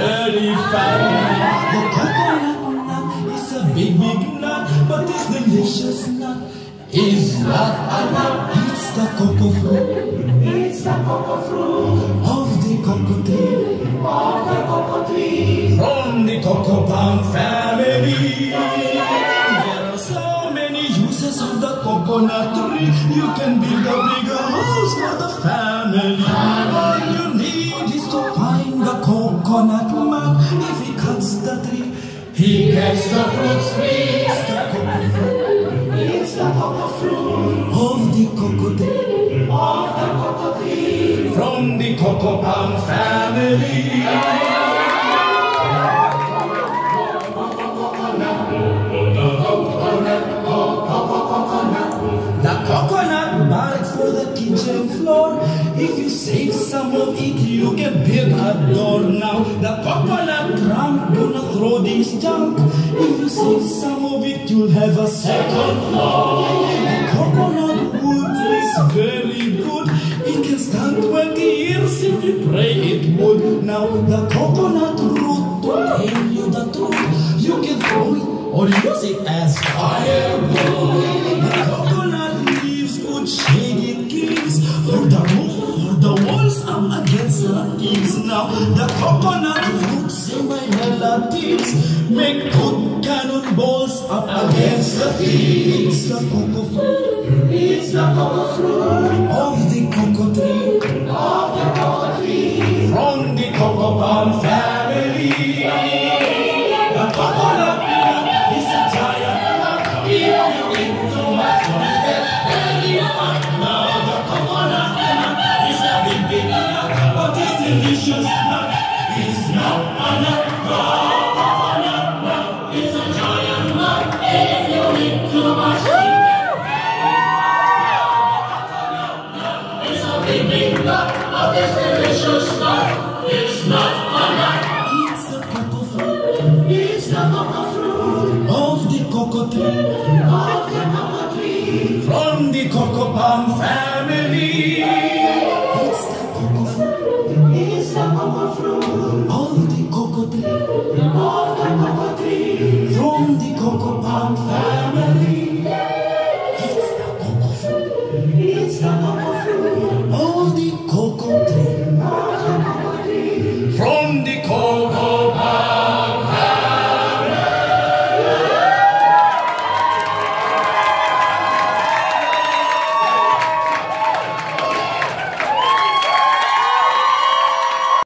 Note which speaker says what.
Speaker 1: very fine. The coconut nut is a big, big nut, but this delicious nut is not a nut. It's the cocoa fruit. It's the cocoa fruit of the cocoa tree. Of the cocoa tree. From the cocoa palm family. There are so many uses of the coconut tree. You can build a bigger house for the family. All you need is to find the coconut man. If he cuts the tree, he gets the fruits free. It's the cocoa fruit. It's the cocoa fruit of the cocoa tree. Of the cocoa tree. From the cocoa palm family. The coconut bark for the kitchen floor. If you save some of it, you can build a door now. The coconut trunk, do not throw this junk. If you save some of it, you'll have a second floor. The coconut wood is very good. It can stand 20 years if you pray it would. Now the coconut root, to tell you the truth, you can throw it or use it as firewood. The coconut leaves good shade it gives for the roof, for the walls up against the eaves. Now the coconut roots in my relatives make good cannonballs up against the thieves. It's the cocoa fruit. It's the cocoa fruit of the cocoa tree. Of the cocoa tree. From the cocoa palm family. The coconut nut is a giant nut. If you eat too much, you get very fat. Now the coconut nut is a big, big nut, but it's delicious nut. It's not a nut. The coconut nut is a giant nut. If you eat too much, you get very fat. The coconut nut is a big, big nut, but it's delicious nut. It's not a nut. It's the cocoa fruit. It's the cocoa fruit of the cocoa tree. Of the cocoa tree. From the cocoa palm family. It's the cocoa fruit. It's the cocoa fruit of the cocoa tree. Of the cocoa tree. From the cocoa palm family. It's the cocoa fruit. It's the cocoa fruit of the cocoa tree. Of the cocoa tree. From the cocoa